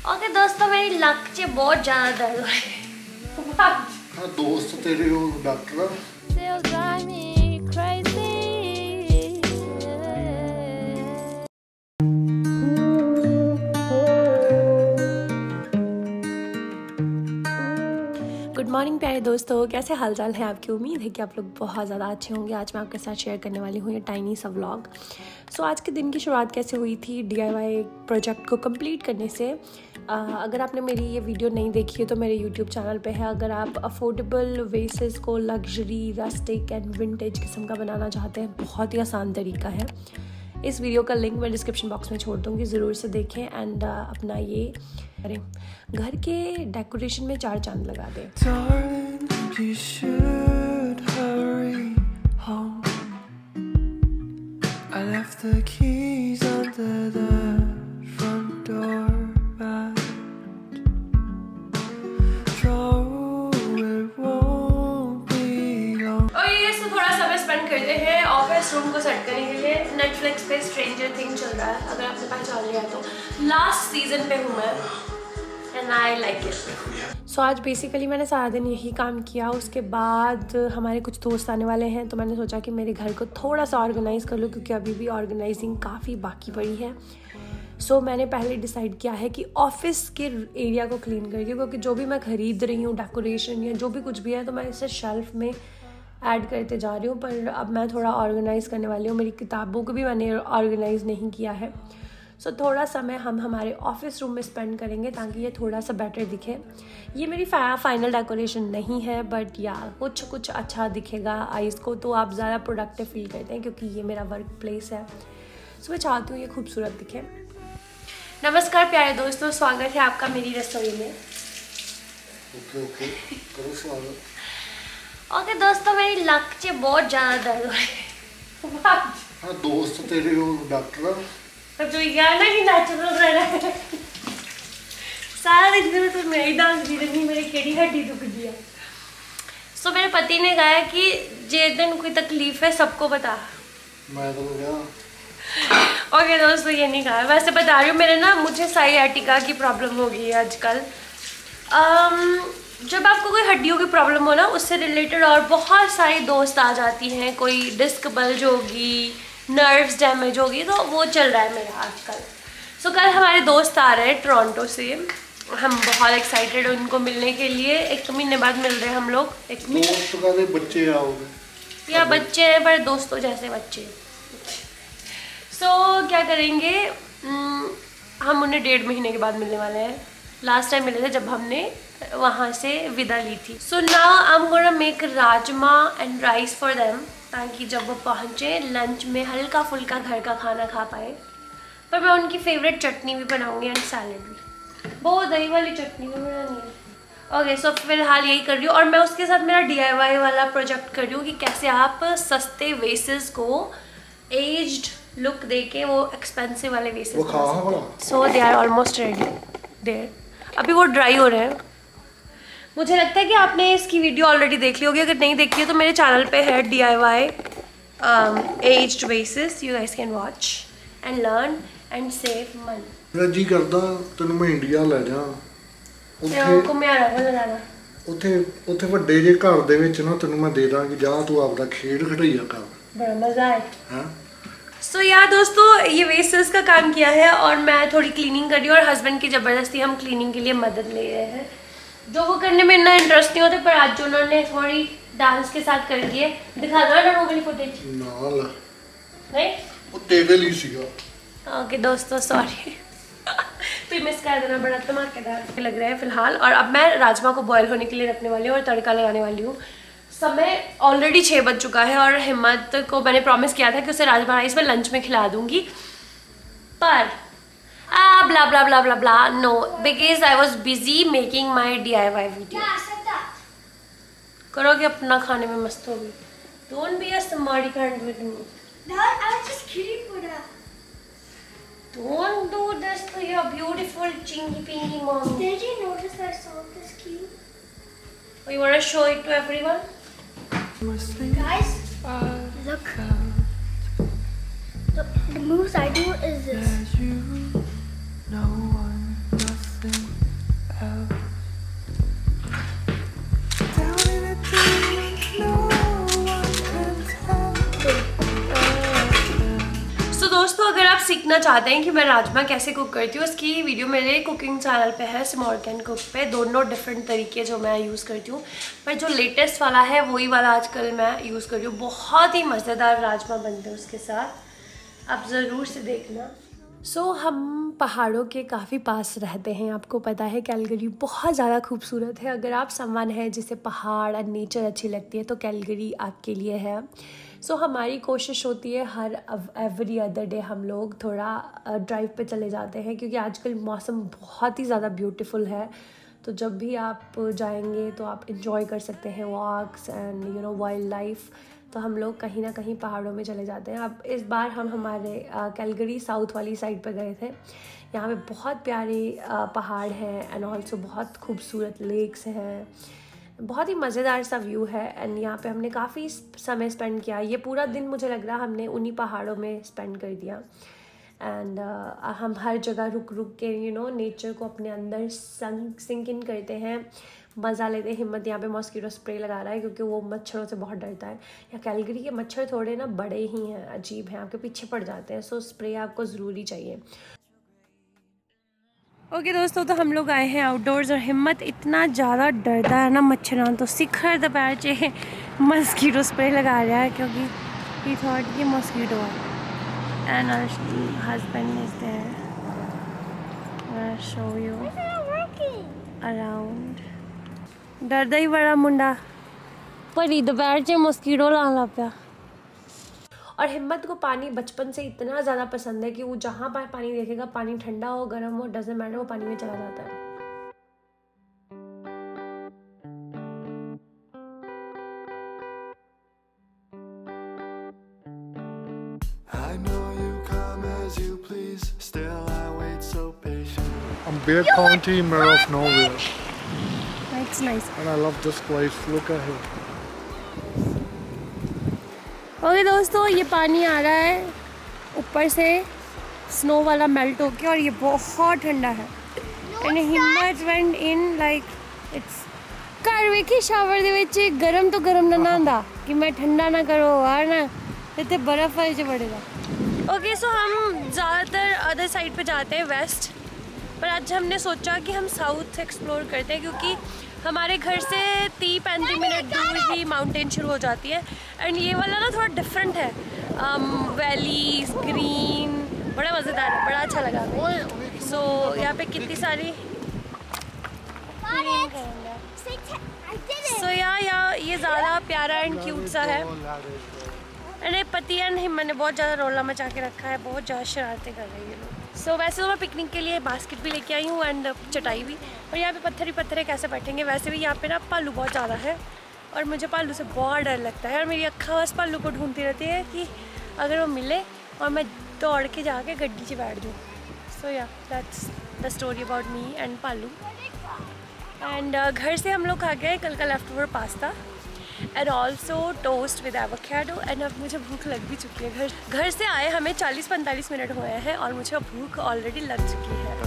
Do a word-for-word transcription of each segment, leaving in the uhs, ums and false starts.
Okay दोस्तों, मेरी luck से बहुत ज्यादा दर्द हो रही है। हाँ दोस्त तेरे हो डॉक्टर। गुड मॉर्निंग प्यारे दोस्तों, कैसे हाल चाल है आपकी। उम्मीद है कि आप लोग बहुत ज़्यादा अच्छे होंगे। आज मैं आपके साथ शेयर करने वाली हूँ ये टाइनी सा व्लॉग। सो आज के दिन की शुरुआत कैसे हुई थी, डी आई वाई प्रोजेक्ट को कंप्लीट करने से। आ, अगर आपने मेरी ये वीडियो नहीं देखी है तो मेरे यूट्यूब चैनल पे है। अगर आप अफोर्डेबल वेसेस को लग्जरी, रस्टिक एंड विंटेज किस्म का बनाना चाहते हैं, बहुत ही आसान तरीका है। इस वीडियो का लिंक मैं डिस्क्रिप्शन बॉक्स में छोड़ दूँगी, ज़रूर से देखें एंड uh, अपना ये करें। घर के डेकोरेशन में चार चांद लगा दें। करते हैं ऑफिस रूम को सेट करने के लिए। नेटफ्लिक्स पे स्ट्रेंजर थिंग्स चल रहा है, अगर आपने पहचान लिया तो। लास्ट सीजन पे हूँ मैं and I like it. So आज बेसिकली मैंने सारा दिन यही काम किया। उसके बाद हमारे कुछ दोस्त आने वाले हैं तो मैंने सोचा कि मेरे घर को थोड़ा सा ऑर्गेनाइज़ कर लूँ, क्योंकि अभी भी ऑर्गेनाइजिंग काफ़ी बाकी पड़ी है। सो so, मैंने पहले डिसाइड किया है कि ऑफिस के एरिया को क्लीन करके, क्योंकि जो भी मैं ख़रीद रही हूँ डेकोरेशन या जो भी कुछ भी है, तो मैं इसे शेल्फ में ऐड करते जा रही हूँ। पर अब मैं थोड़ा ऑर्गेनाइज़ करने वाली हूँ। मेरी किताबों को भी मैंने ऑर्गेनाइज़ नहीं किया है। सो so, थोड़ा समय हम हमारे ऑफिस रूम में स्पेंड करेंगे ताकि ये थोड़ा सा बेटर दिखे। ये मेरी फाइनल डेकोरेशन नहीं है, बट या कुछ कुछ अच्छा दिखेगा आइज़ को, तो आप ज़्यादा प्रोडक्टिव फील करते हैं, क्योंकि ये मेरा वर्क प्लेस है। सो so, मैं चाहती हूँ ये खूबसूरत दिखे। नमस्कार प्यारे दोस्तों, स्वागत है आपका मेरी रसोई में। ओके ओके करो स्वागत। ओके okay, दोस्तों, मेरी लक से बहुत ज़्यादा दर्द हो रही है। हाँ दोस्त तेरे हो डॉक्टर। तो यार ना कि नेचुरल रह रहा है। सारा दिन में तो मैं ही डांस दी रही, मेरी केड़ी हड्डी दुख दिया। सो मेरे पति ने कहा कि जे दिन कोई तकलीफ है सबको बता। मैं तो क्या ओके okay, दोस्तों ये नहीं कहा, वैसे बता रही हूँ। मेरे ना मुझे साइयाटिका की प्रॉब्लम हो गई है आजकल। um, जब आपको कोई हड्डियों की प्रॉब्लम हो ना, उससे रिलेटेड और बहुत सारी दोस्त आ जाती हैं। कोई डिस्क बल्ज होगी, नर्व्स डैमेज होगी, तो वो चल रहा है मेरा आजकल। सो so, कल हमारे दोस्त आ रहे हैं टोरंटो से। हम बहुत एक्साइटेड हैं उनको मिलने के लिए। एक महीने बाद मिल रहे हैं हम लोग। एक दोस्त का बच्चे आओगे या बच्चे हैं पर दोस्तों जैसे बच्चे। सो so, क्या करेंगे, हम उन्हें डेढ़ महीने के बाद मिलने वाले हैं। लास्ट टाइम मिले थे जब हमने वहाँ से विदा ली थी। So now I am gonna make rajma and rice for them, ताकि जब वो पहुँचे लंच में हल्का फुल्का घर का खाना खा पाए। पर मैं उनकी फेवरेट चटनी भी बनाऊँगी एंड सैलेड भी। बहुत दही वाली चटनी भी बनानी है। ओके सो फिलहाल यही कर रही हूँ। और मैं उसके साथ मेरा डी आई वाई वाला प्रोजेक्ट कर रही हूँ कि कैसे आप सस्ते वेसेस को एज्ड लुक दे के वो एक्सपेंसिव वाले vases so they are almost ready there. अभी वो ड्राई हो रहे हैं। मुझे लगता है कि आपने इसकी वीडियो ऑलरेडी देख ली होगी। अगर नहीं देखी है तो मेरे चैनल पे है D I Y aged vases. You guys can watch and learn and save money. मेरा जी करदा तैਨੂੰ मैं ਇੰਡੀਆ ਲੈ ਜਾ। ਉੱਥੇ ਘੁੰਮਿਆਰਾ ਕੋਲ ਜਾਣਾ। ਉੱਥੇ ਉੱਥੇ ਵੱਡੇ ਜੇ ਘਰ ਦੇ ਵਿੱਚ ਨਾ ਤੈਨੂੰ ਮੈਂ ਦੇ ਦਾਂਗੀ, ਜਾ ਤੂੰ ਆਪਦਾ ਖੇਡ ਖੜਈਆ कर। बड़ा मजा आए। हां सो so, यार दोस्तों, ये वेसेस का काम किया है और मैं थोड़ी क्लीनिंग कर रही हूँ। और हस्बैंड की ज़बरदस्ती हम क्लीनिंग के लिए मदद ले रहे हैं, जो वो करने में इतना इंटरेस्ट नहीं होता। पर आज जो उन्होंने थोड़ी डांस के साथ कर दिए, दिखा दो ना वाली फुटेज। नाल नहीं वो तेरे लिए सीगा। ओके दोस्तों सॉरी। तो मिस कर देना, बड़ा धमाकेदार लग रहा है फिलहाल। और अब मैं राजमा को बॉयल होने के लिए रखने वाली हूँ और तड़का लगाने वाली हूँ। समय ऑलरेडी छः बज चुका है और हिम्मत को मैंने प्रॉमिस किया था कि उसे राजमा राइस में लंच में खिला दूंगी। पर आ blah blah blah blah blah no, because I was busy making my D I Y video. करोगे अपना खाने में मस्त होगी। Don't be a smarty kind with me. Don't do this to your beautiful chingy pingy mom. Did you notice that salt is cute? Oh, you want to show it to everyone? Guys, look. The, the moves I do is this. सीखना चाहते हैं कि मैं राजमा कैसे cook करती हूँ, उसकी video मेरे कुकिंग चैनल पे है, स्मॉल कैन कुक पे, दोनों डिफरेंट तरीके जो मैं यूज़ करती हूँ। पर जो लेटेस्ट वाला है वही वाला आजकल मैं यूज़ कर रही हूँ। बहुत ही मज़ेदार राजमा बनते हैं उसके साथ, आप ज़रूर से देखना। सो so, हम पहाड़ों के काफ़ी पास रहते हैं, आपको पता है कैलगरी बहुत ज़्यादा खूबसूरत है। अगर आप समवन है जिसे पहाड़ और नेचर अच्छी लगती है तो कैलगरी आपके लिए है। सो so, हमारी कोशिश होती है हर एवरी अदर डे हम लोग थोड़ा ड्राइव पे चले जाते हैं, क्योंकि आजकल मौसम बहुत ही ज़्यादा ब्यूटीफुल है। तो जब भी आप जाएंगे तो आप इंजॉय कर सकते हैं walks and you know wild life. तो हम लोग कहीं ना कहीं पहाड़ों में चले जाते हैं। अब इस बार हम हमारे कैलगरी साउथ वाली साइड पर गए थे। यहाँ पे बहुत प्यारे पहाड़ हैं एंड ऑल्सो बहुत खूबसूरत लेक्स हैं, बहुत ही मज़ेदार सा व्यू है। एंड यहाँ पे हमने काफ़ी समय स्पेंड किया। ये पूरा दिन मुझे लग रहा हमने उन्हीं पहाड़ों में स्पेंड कर दिया। एंड uh, हम हर जगह रुक रुक के यू नो नेचर को अपने अंदर संक सिंक इन करते हैं, मज़ा लेते हैं। हिम्मत यहाँ पे मॉस्किटो स्प्रे लगा रहा है क्योंकि वो मच्छरों से बहुत डरता है। या कैलगरी के मच्छर थोड़े ना बड़े ही हैं, अजीब हैं, आपके पीछे पड़ जाते हैं। सो स्प्रे आपको ज़रूरी चाहिए। ओके okay, दोस्तों, तो हम लोग आए हैं आउटडोर्स और हिम्मत इतना ज़्यादा डरता है ना मच्छरों, तो शिखर दोपहर से मॉस्किटो स्प्रे लगा रहा है क्योंकि ही थॉट ये मॉस्किटो है। And our husband is there. I'm gonna show you around. डरदा ही बड़ा मुंडा पर दोपहर से मॉस्किटो लाने लग पाया। और हिम्मत को पानी बचपन से इतना ज़्यादा पसंद है कि वो जहाँ पर पानी देखेगा, पानी ठंडा हो गर्म हो डजंट मैटर, वो पानी में चला जाता है। I'm Bear County, Mayor of Nowhere. That's nice. And I love this place. Look at it. Okay okay, दोस्तों, ये पानी आ रहा है ऊपर से स्नो वाला मेल्ट होके और ये बहुत ठंडा है। एंड हिम्मत वेंट इन लाइक इट्स घर वेखी शावर दे विच गरम तो गरम ना नहांदा कि मैं ठंडा ना करो यार ना, इतने बर्फ है पड़ेगा। ओके सो हम ज़्यादातर अदर साइड पे जाते हैं वेस्ट, पर आज हमने सोचा कि हम साउथ एक्सप्लोर करते हैं क्योंकि हमारे घर से तीस पैंतीस मिनट दूर ही माउंटेन शुरू हो जाती है। एंड ये वाला ना थोड़ा डिफरेंट है, वैलीज ग्रीन, बड़ा मज़ेदार है, बड़ा अच्छा लगा हमें। सो so, यहाँ पे कितनी सारी सो so, यहाँ यहाँ ये ज़्यादा प्यारा एंड क्यूट सा है। एंड पति एंड हिम्मत ने बहुत ज़्यादा रोला मचा के रखा है, बहुत ज़्यादा शरारतें कर रही है लोग। सो so, वैसे तो मैं पिकनिक के लिए बास्केट भी लेके आई हूँ एंड चटाई भी, और यहाँ पे पत्थर ही पत्थर है, कैसे बैठेंगे। वैसे भी यहाँ पे ना भालू बहुत ज़्यादा है और मुझे भालू से बहुत डर लगता है और मेरी अक्खा बस भालू को ढूंढती रहती है कि अगर वो मिले और मैं दौड़ के जाके गड्डी से बैठ जाऊँ। So yeah that's the story about me and भालू। एंड घर से हम लोग खा गए कल का leftover pasta and also toast with avocado. And अब मुझे भूख लग भी चुकी है। घर घर से आए हमें चालीस पैंतालीस मिनट हुए हैं और मुझे भूख ऑलरेडी लग चुकी है।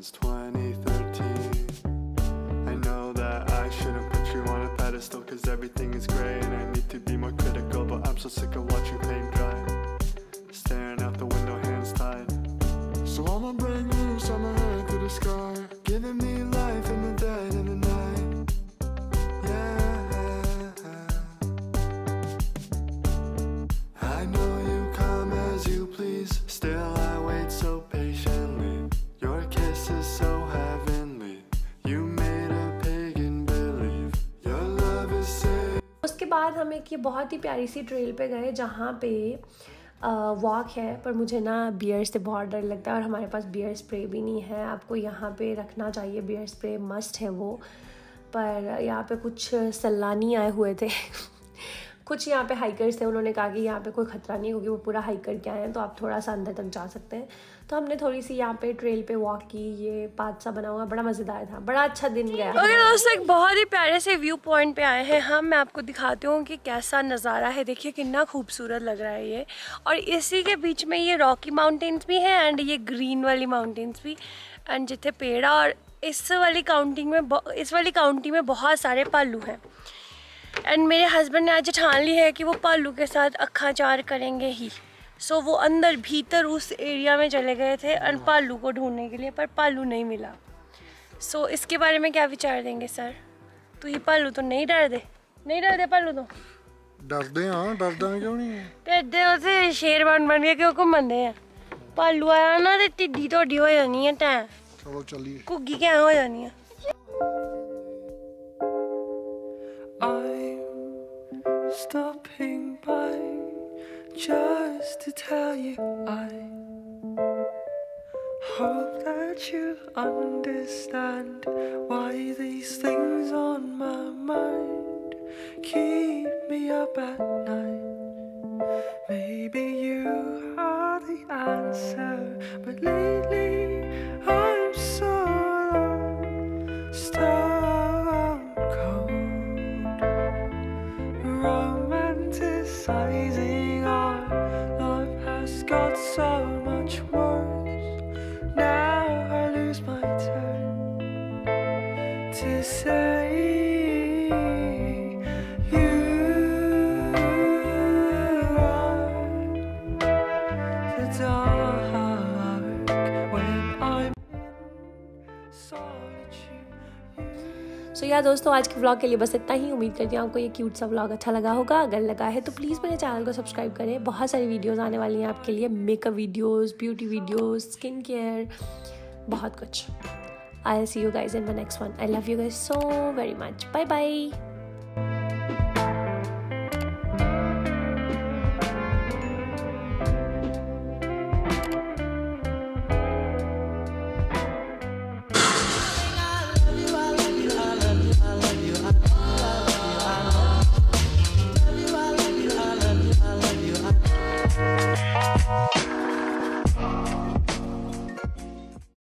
बाद हम एक ये बहुत ही प्यारी सी ट्रेल पे गए जहाँ पे वॉक है, पर मुझे ना बियर से बहुत डर लगता है और हमारे पास बियर स्प्रे भी नहीं है। आपको यहाँ पे रखना चाहिए, बियर स्प्रे मस्ट है वो। पर यहाँ पे कुछ सैलानी आए हुए थे कुछ यहाँ पे हाइकर्स थे, उन्होंने कहा कि यहाँ पे कोई ख़तरा नहीं क्योंकि वो पूरा हाइक करके आए हैं, तो आप थोड़ा सा अंदर तक जा सकते हैं। तो हमने थोड़ी सी यहाँ पे ट्रेल पे वॉक की। ये पाथ सा बना हुआ, बड़ा मज़ेदार था, बड़ा अच्छा दिन गया। ओके दोस्तों, एक बहुत ही प्यारे से व्यू पॉइंट पे आए हैं हम। मैं आपको दिखाती हूँ कि कैसा नज़ारा है। देखिए कितना खूबसूरत लग रहा है ये, और इसी के बीच में ये रॉकी माउंटेन्स भी हैं एंड ये ग्रीन वाली माउंटेन्स भी, एंड जिथे पेड़ा। और इस वाली काउंटिंग में इस वाली काउंटी में बहुत सारे भालू हैं एंड मेरे हस्बैंड ने आज ठान ली है कि वो भालू के साथ अखाचार करेंगे ही। सो so, वो अंदर भीतर उस एरिया में चले गए थे पालू को ढूंढने के लिए, पर पालू नहीं मिला। सो so, इसके बारे में क्या विचार देंगे सर? तू ही पालू तो नहीं डर दे, नहीं डर दे पालू तो? डरदे हाँ, डरदा क्यों नहीं? डरदे उसे शेर बन बन के क्यों घूमते हैं? पालू आया ना ते टिड्डी तोड़ी हो जानी है, टैं चलो चलिए, घुग्गी क्या हो जानी है। I'm stopping by just to tell you I hope that you understand why these things on my mind keep me up at night. Maybe you are the answer, but lately I'm so alone, stone cold, romanticizing our love has got so much worse. Now I lose my turn to say you are the dark when I'm in solitude. So so, यार दोस्तों, आज के vlog के लिए बस इतना ही। उम्मीद करती हूँ आपको ये क्यूट सा व्लॉग अच्छा लगा होगा। अगर लगा है तो प्लीज़ मेरे चैनल को सब्सक्राइब करें। बहुत सारी वीडियोस आने वाली हैं आपके लिए, makeup videos, beauty videos, skin care, बहुत कुछ। I will see you guys in the next one. I love you guys so very much. Bye bye.